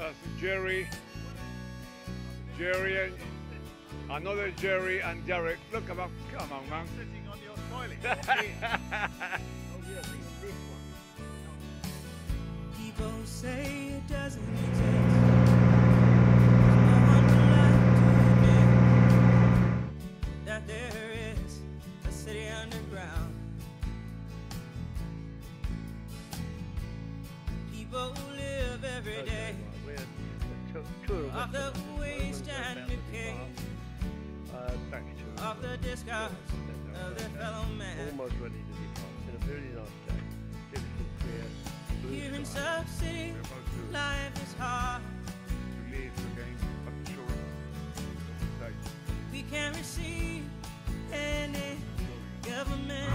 Jerry, Jerry and another Jerry and Derek. Look, come on, man. Sitting on your toilet. People say it doesn't exist. No one would like to admit that there is a city underground. People live every day off the waste and decay, off the discards of their fellow man. Almost ready to depart in a very nice day. Beautiful, clear, blue Here in sky. Sub City, life is hard. To leave again, but sure. We can't receive any government.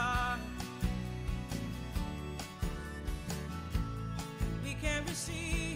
See